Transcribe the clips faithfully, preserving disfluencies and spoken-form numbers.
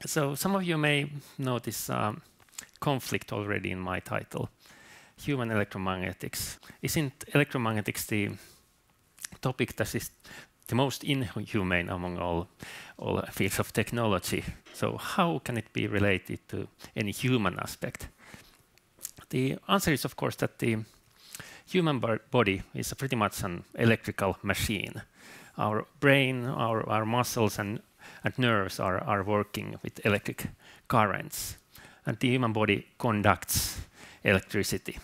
So some of you may notice um, conflict already in my title, human electromagnetics. Isn't electromagnetics the topic that is the most inhumane among all, all fields of technology? So how can it be related to any human aspect? The answer is, of course, that the human body is pretty much an electrical machine. Our brain, our, our muscles and, and nerves are, are working with electric currents, and the human body conducts electricity.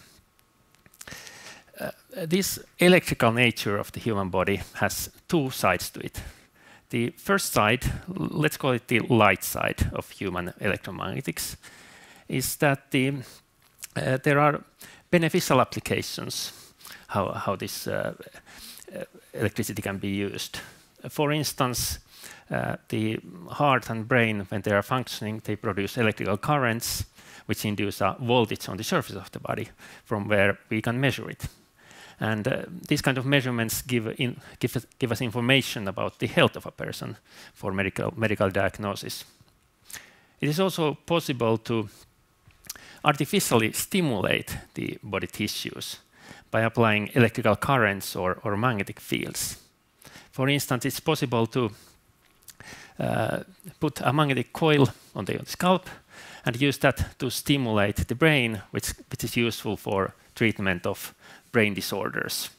Uh, this electrical nature of the human body has two sides to it. The first side, let's call it the light side of human electromagnetics, is that the, uh, there are beneficial applications how, how this uh, uh, electricity can be used. For instance, uh, the heart and brain, when they are functioning, they produce electrical currents which induce a voltage on the surface of the body from where we can measure it. And uh, these kind of measurements give, in, give, us, give us information about the health of a person for medical, medical diagnosis. It is also possible to artificially stimulate the body tissues by applying electrical currents or, or magnetic fields. For instance, it's possible to uh, put a magnetic coil on the, on the scalp and use that to stimulate the brain, which, which is useful for treatment of brain disorders.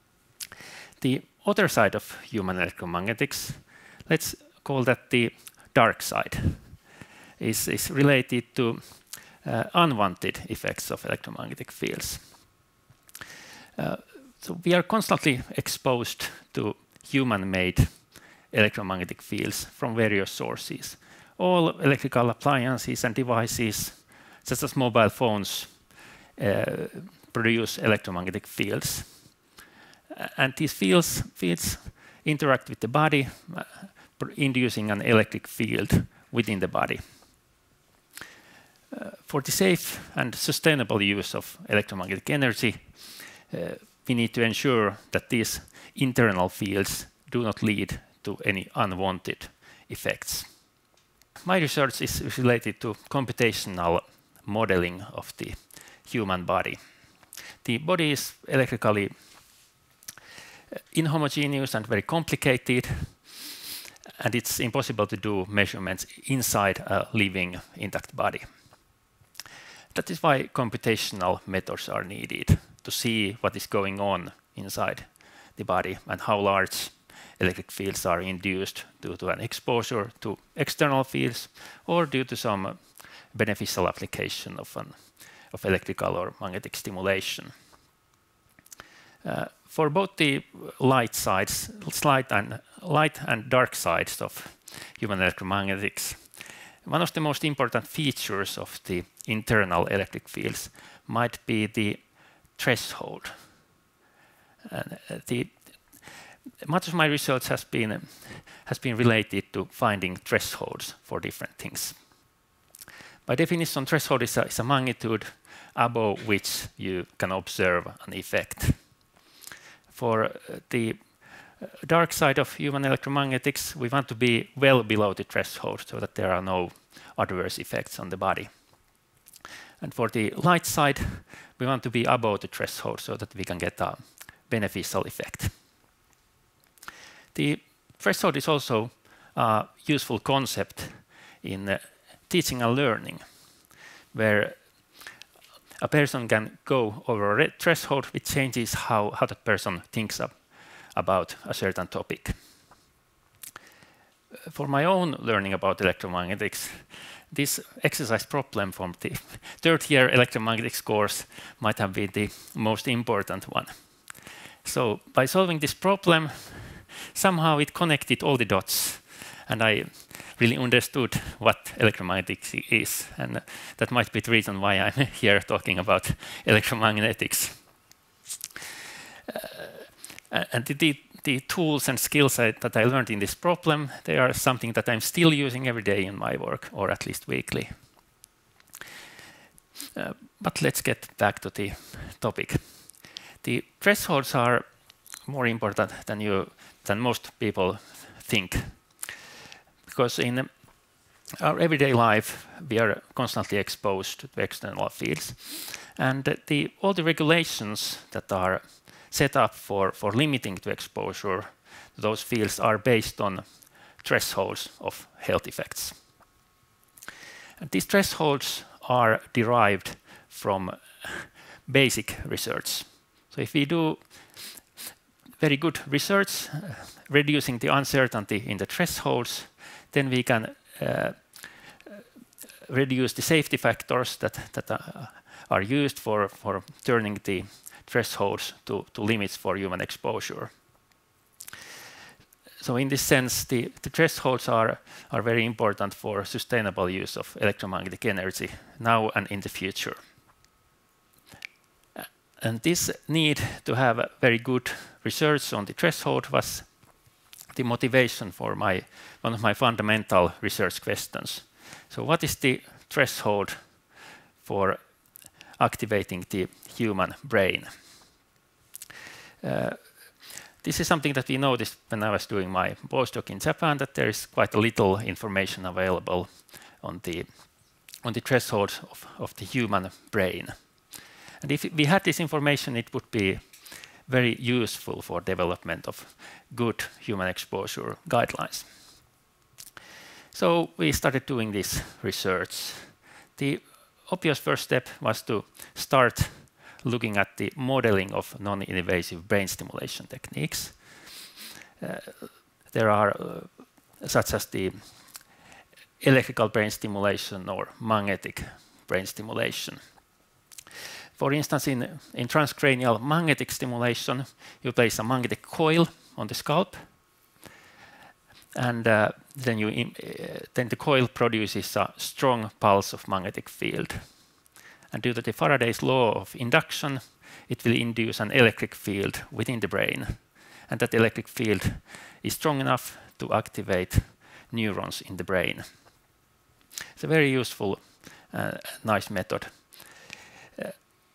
The other side of human electromagnetics, let's call that the dark side, is, is related to uh, unwanted effects of electromagnetic fields. Uh, so we are constantly exposed to human-made electromagnetic fields from various sources. All electrical appliances and devices, such as mobile phones, uh, produce electromagnetic fields. Uh, and these fields, fields interact with the body, uh, inducing an electric field within the body. Uh, for the safe and sustainable use of electromagnetic energy, uh, we need to ensure that these internal fields do not lead to any unwanted effects. My research is related to computational modeling of the human body. The body is electrically inhomogeneous and very complicated, and it's impossible to do measurements inside a living, intact body. That is why computational methods are needed to see what is going on inside the body and how large electric fields are induced due to an exposure to external fields or due to some beneficial application of, an, of electrical or magnetic stimulation. Uh, for both the light sides, light and, light and dark sides of human electromagnetics, one of the most important features of the internal electric fields might be the threshold. And the, much of my research has been, has been related to finding thresholds for different things. By definition, threshold is a, is a magnitude above which you can observe an effect. For the dark side of human electromagnetics, we want to be well below the threshold so that there are no adverse effects on the body. And for the light side, we want to be above the threshold so that we can get a beneficial effect. The threshold is also a useful concept in uh, teaching and learning, where a person can go over a threshold which changes how, how that person thinks of, about a certain topic. For my own learning about electromagnetics, this exercise problem from the third year electromagnetics course might have been the most important one. So by solving this problem, somehow it connected all the dots, and I really understood what electromagnetics is, and that might be the reason why I'm here talking about electromagnetics. Uh, and the, the, the tools and skills I, that I learned in this problem, they are something that I'm still using every day in my work, or at least weekly. Uh, but let's get back to the topic. The thresholds are more important than you than most people think, because in our everyday life, we are constantly exposed to external fields. And the, all the regulations that are set up for, for limiting the exposure to those fields are based on thresholds of health effects. And these thresholds are derived from basic research. So if we do very good research, uh, reducing the uncertainty in the thresholds, then we can uh, reduce the safety factors that, that uh, are used for, for turning the thresholds to, to limits for human exposure. So in this sense, the, the thresholds are, are very important for sustainable use of electromagnetic energy now and in the future. And this need to have very good research on the threshold was the motivation for my, one of my fundamental research questions. So what is the threshold for activating the human brain? Uh, This is something that we noticed when I was doing my postdoc in Japan, that there is quite a little information available on the, on the thresholds of, of the human brain. And if we had this information, it would be very useful for development of good human exposure guidelines. So we started doing this research. The obvious first step was to start looking at the modeling of non-invasive brain stimulation techniques. Uh, there are uh, such as the electrical brain stimulation or magnetic brain stimulation. For instance, in, in transcranial magnetic stimulation, you place a magnetic coil on the scalp, and uh, then, you, uh, then the coil produces a strong pulse of magnetic field. And due to the Faraday's law of induction, it will induce an electric field within the brain. And that electric field is strong enough to activate neurons in the brain. It's a very useful, uh, nice method. Uh,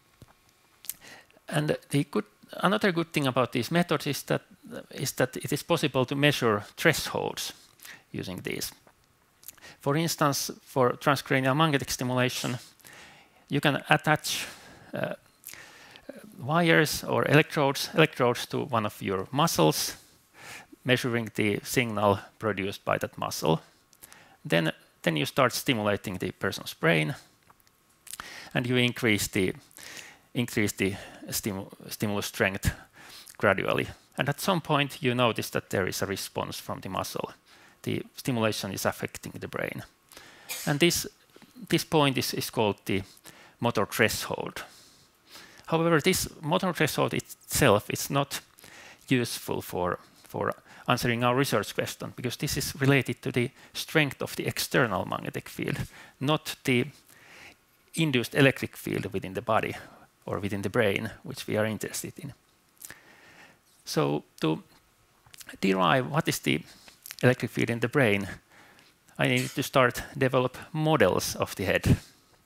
and the good, another good thing about these methods is that, is that it is possible to measure thresholds using these. For instance, for transcranial magnetic stimulation, you can attach uh, wires or electrodes, electrodes to one of your muscles, measuring the signal produced by that muscle. Then, then you start stimulating the person's brain, and you increase the, increase the stimu stimulus strength gradually. And at some point, you notice that there is a response from the muscle. The stimulation is affecting the brain. And this, this point is, is called the motor threshold. However, this motor threshold itself is not useful for, for answering our research question, because this is related to the strength of the external magnetic field, not the induced electric field within the body or within the brain, which we are interested in. So to derive what is the electric field in the brain, I needed to start develop models of the head.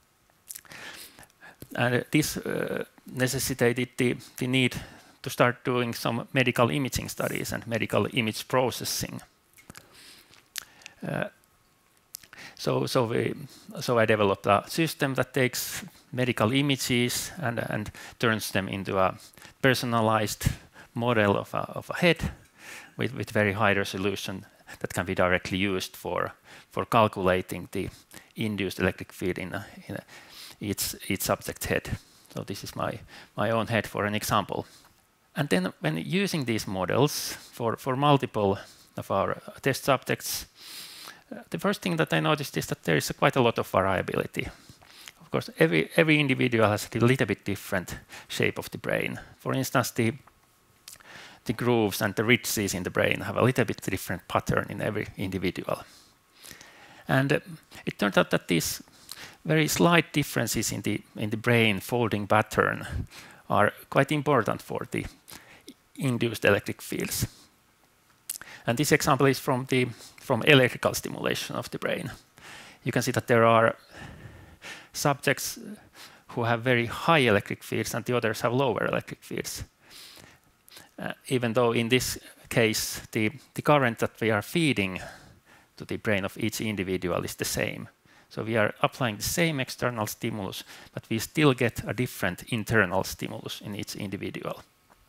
And this uh, necessitated the, the need to start doing some medical imaging studies and medical image processing. Uh, so, so, we, so I developed a system that takes medical images and, and turns them into a personalized model of a, of a head with, with very high resolution that can be directly used for, for calculating the induced electric field in, a, in a, each, each subject head. So this is my, my own head for an example. And then when using these models for, for multiple of our test subjects, uh, the first thing that I noticed is that there is a quite a lot of variability. Of course, every, every individual has a little bit different shape of the brain. For instance, the, the grooves and the ridges in the brain have a little bit different pattern in every individual. And uh, it turned out that these very slight differences in the, in the brain folding pattern are quite important for the induced electric fields. And this example is from, the, from electrical stimulation of the brain. You can see that there are subjects who have very high electric fields and the others have lower electric fields. Uh, even though in this case, the, the current that we are feeding to the brain of each individual is the same. So we are applying the same external stimulus, but we still get a different internal stimulus in each individual.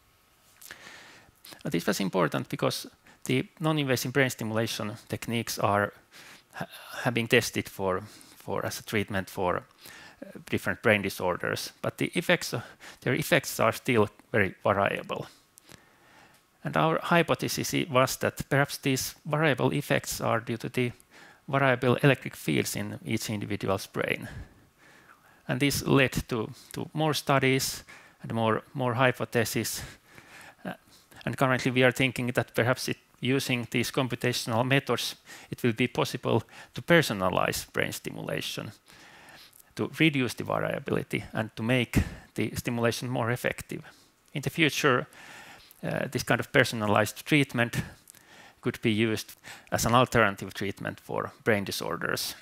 But this was important because the non-invasive brain stimulation techniques are ha have been tested for, for as a treatment for uh, different brain disorders, but the effects, uh, their effects are still very variable. And our hypothesis was that perhaps these variable effects are due to the variable electric fields in each individual's brain. And this led to, to more studies and more, more hypotheses. Uh, and currently we are thinking that perhaps it, using these computational methods, it will be possible to personalize brain stimulation, to reduce the variability and to make the stimulation more effective. In the future, uh, this kind of personalized treatment could be used as an alternative treatment for brain disorders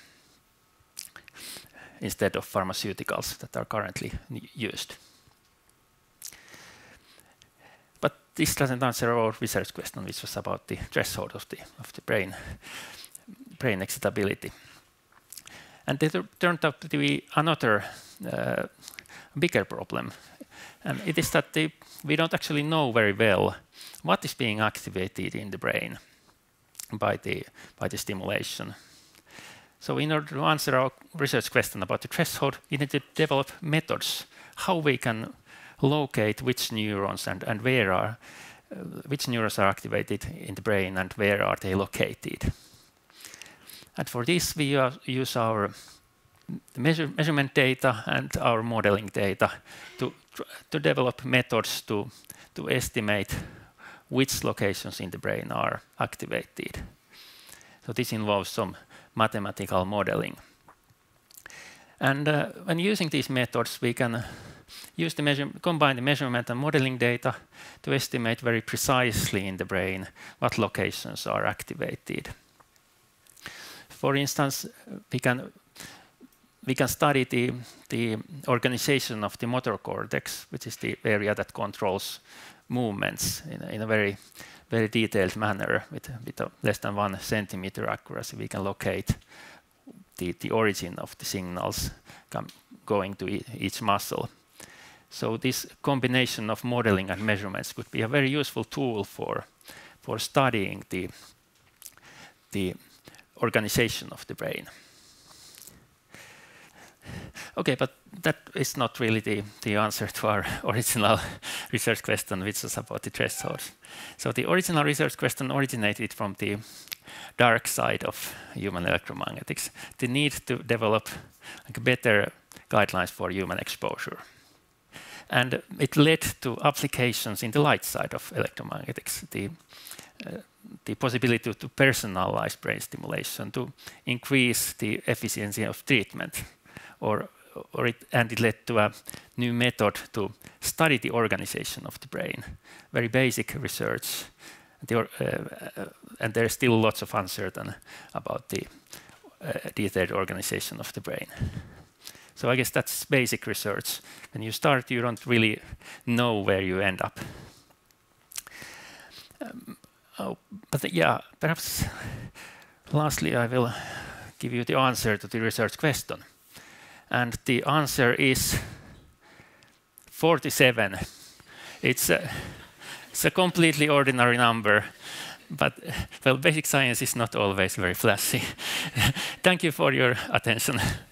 instead of pharmaceuticals that are currently used. But this doesn't answer our research question, which was about the threshold of the, of the brain, brain excitability. And there turned out to be another uh, bigger problem. And it is that the, we don't actually know very well what is being activated in the brain by the, by the stimulation. So in order to answer our research question about the threshold, we need to develop methods how we can locate which neurons and, and where are, uh, which neurons are activated in the brain and where are they located. And for this we uh, use our measure, measurement data and our modeling data to, to develop methods to, to estimate which locations in the brain are activated. So this involves some mathematical modeling. And uh, when using these methods, we can use the measure, combine the measurement and modeling data to estimate very precisely in the brain what locations are activated. For instance, we can we can study the, the organization of the motor cortex, which is the area that controls movements in a, in a very very detailed manner with, with a less than one centimeter accuracy. We can locate the, the origin of the signals going to e each muscle. So this combination of modeling and measurements could be a very useful tool for, for studying the, the organization of the brain. Okay, but that is not really the, the answer to our original research question, which was about the thresholds. So the original research question originated from the dark side of human electromagnetics, the need to develop like, better guidelines for human exposure. And it led to applications in the light side of electromagnetics, the, uh, the possibility to, to personalize brain stimulation, to increase the efficiency of treatment. Or, or it, and it led to a new method to study the organization of the brain. Very basic research, the, uh, and there's still lots of uncertain about the uh, detailed organization of the brain. So I guess that's basic research. When you start, you don't really know where you end up. Um, oh, but yeah, perhaps lastly I will give you the answer to the research question. And the answer is forty-seven. It's a, it's a completely ordinary number, but well, basic science is not always very flashy. Thank you for your attention.